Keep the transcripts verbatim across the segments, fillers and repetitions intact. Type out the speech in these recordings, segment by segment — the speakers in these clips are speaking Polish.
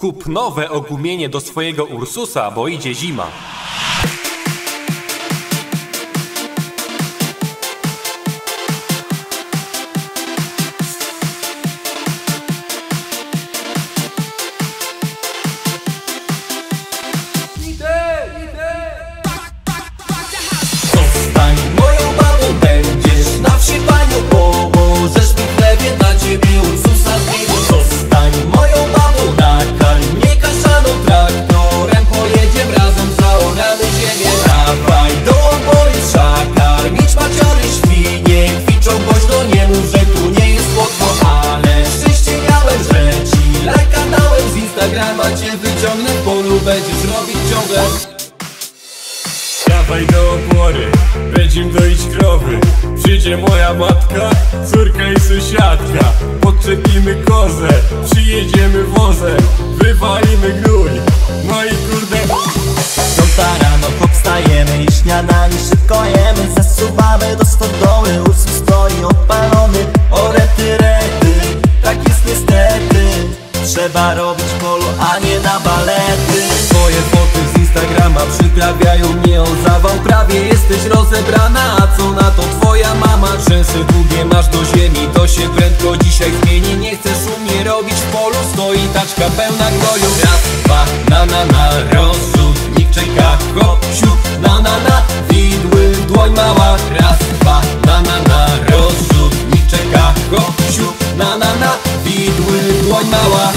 Kup nowe ogumienie do swojego Ursusa, bo idzie zima. Zostań moją babą, będziesz na wsi panią, pomożesz mi w chlebie, dla ciebie Ursusa zmienię. Zostań moją babą, nakarm mnie kaszaną, traktorem pojedziemy razem, zaoramy ziemię. Dawaj do obory, trzeba karmić maciory, świnie kwiczą głośno, nie mów, że tu nie jest słodko, ale szczęście miałem, że ci lajka dałem, z Instagrama cię wyciągnę, w polu będziesz robić ciągle. Dawaj do obory, będziemy doić krowy. Przyjdzie moja matka, córka i sąsiadka. Podczepimy kozę, przyjedziemy wozem, wywalimy gnój. No i kurde, Piąta rano hop wstajemy i śniadanie szybko jemy. Zasuwamy do stodoły, Ursus stoi odpalony. O rety, rety, tak jest niestety. Trzeba robić polo, a nie na balety. Twoje foty z Instagrama przyprawiają mnie o zawał. Prawie jesteś rozebrana, a co na to twoja mama? Rzęsy długie masz do ziemi, to się prędko dzisiaj zmieni. Nie chcesz u mnie robić w polu, stoi taczka pełna gnoju. Raz, dwa, na na na, rozrzutnik czeka, hop, siup, na na na, widły, dłoń mała. Raz, dwa, na na na, rozrzutnik czeka, hop, siup, na na na, widły, dłoń mała.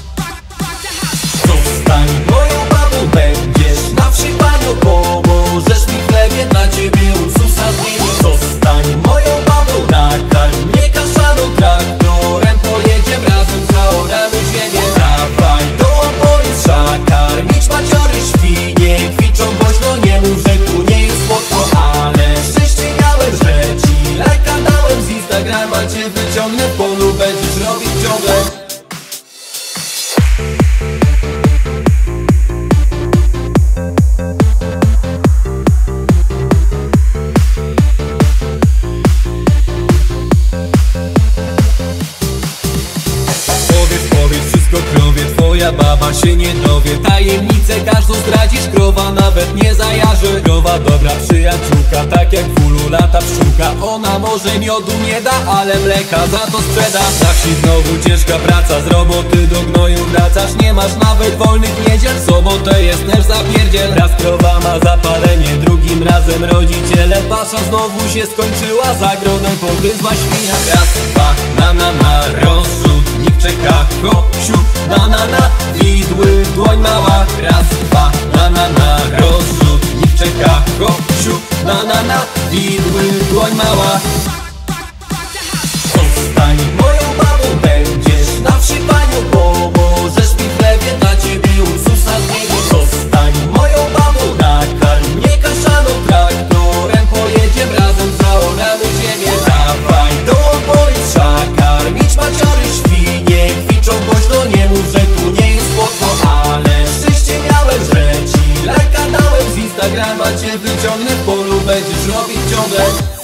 Zostań moją babą, będziesz na wsi panią, pomożesz mi w chlebie, dla ciebie Ursusa zmienię. Zostań moją babą, nakarm mnie kaszaną, traktorem pojedziemy razem, zaoramy ziemię. Dawaj do obory, trzeba karmić maciory, świnie kwiczą głośno, nie mów, że tu nie jest słodko, ale szczęście miałem, że ci lajka dałem, z Instagrama cię wyciągnę, w polu będziesz robić ciągle. Twoja baba się nie dowie, tajemnicę każdą zdradzisz, krowa nawet nie zajarzy. Krowa dobra przyjaciółka, tak jak w ulu lata pszczółka. Ona może miodu nie da, ale mleka za to sprzeda. Na wsi znowu ciężka praca, z roboty do gnoju wracasz. Nie masz nawet wolnych niedziel, w sobotę jest też zapierdziel. Raz krowa ma zapalenie, drugim razem rodziciele. Pasza znowu się skończyła, zagrodem pogryzła świnia. Raz, dwa, na na na, rozrzutnik czeka, hop, siup, na na na, widły, dłoń mała. Raz, dwa, na na na, rozrzutnik czeka, hop, siup, na na na, widły, dłoń mała. Zostań moją babą, będziesz na wsi panią, pomożesz mi w chlebie, dla ciebie Ursusa zmienię. Zostań moją babą, nakarm mnie kaszaną, traktorem pojedziemy razem, zaoramy ziemię. Dawaj do obory, trzeba karmić maciory, świnie kwiczą głośno, nie mów, że tu nie jest słodko, ale szczęście miałem, że ci lajka dałem, z Instagrama cię wyciągnę, w polu będziesz robić ciągle.